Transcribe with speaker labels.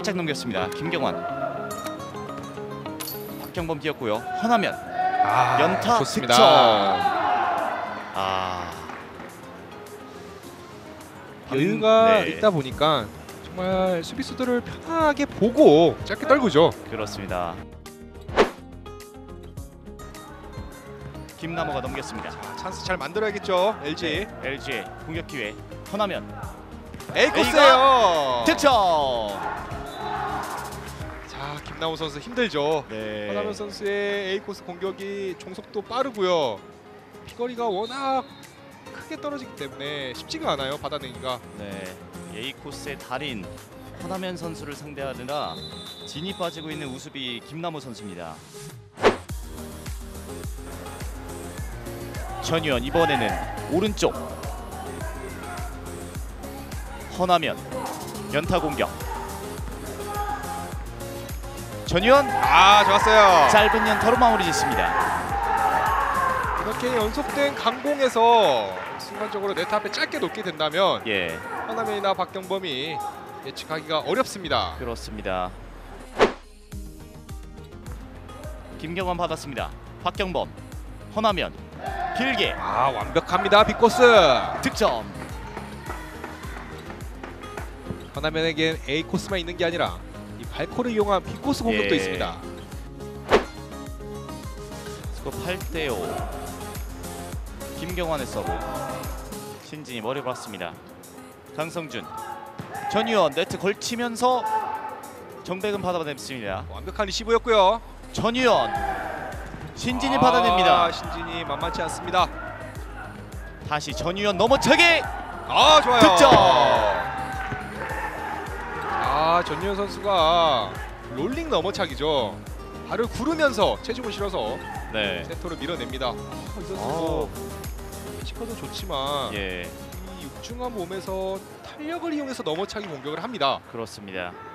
Speaker 1: 살짝 넘겼습니다. 김경환. 박경범 뛰었고요. 허나면 연타
Speaker 2: 좋습니다.
Speaker 1: 득점.
Speaker 2: 여유가
Speaker 1: 네.
Speaker 2: 있다 보니까 정말 수비수들을 편하게 보고 짧게 떨구죠.
Speaker 1: 그렇습니다. 김남호가 넘겼습니다.
Speaker 2: 자, 찬스 잘 만들어야겠죠. LG.
Speaker 1: LG의 공격 기회. 허나면
Speaker 2: A코스예요.
Speaker 1: 득점.
Speaker 2: 자, 김남호 선수 힘들죠.
Speaker 1: 네.
Speaker 2: 허나면 선수의 A코스 공격이 종속도 빠르고요. 비거리가 워낙 크게 떨어지기 때문에 쉽지가 않아요. 받아내기가.
Speaker 1: 네. A 코스의 달인 허나면 선수를 상대하느라 진이 빠지고 있는 우수비 김남호 선수입니다. 전유현 이번에는 오른쪽. 허나면 연타 공격. 전유현
Speaker 2: 좋았어요.
Speaker 1: 짧은 연타로 마무리 짓습니다.
Speaker 2: 이렇게 연속된 강공에서 순간적으로 네트 앞에 짧게 놓게 된다면
Speaker 1: 예,
Speaker 2: 허나면이나 박경범이 예측하기가 어렵습니다.
Speaker 1: 그렇습니다. 김경환 받았습니다. 박경범, 허나면 길게
Speaker 2: 완벽합니다. 빅코스.
Speaker 1: 득점.
Speaker 2: 허나면에겐 A 코스만 있는 게 아니라 이 발코를 이용한 B코스 공격도
Speaker 1: 예.
Speaker 2: 있습니다.
Speaker 1: 스코어 8대5. 김경환의 서브. 신진이 머리 봤습니다. 강성준, 전유현 네트 걸치면서 정백은 받아냈습니다.
Speaker 2: 완벽한 리시브였고요.
Speaker 1: 전유현, 신진이 받아냅니다.
Speaker 2: 신진이 만만치 않습니다.
Speaker 1: 다시 전유현 넘어차기
Speaker 2: 좋아요.
Speaker 1: 득점.
Speaker 2: 전유현 선수가 롤링 넘어차기죠. 발을 구르면서 체중을 실어서
Speaker 1: 네.
Speaker 2: 센터로 밀어냅니다. 이 선수 피지컬도 좋지만
Speaker 1: 예,
Speaker 2: 이 육중한 몸에서 탄력을 이용해서 넘어차기 공격을 합니다.
Speaker 1: 그렇습니다.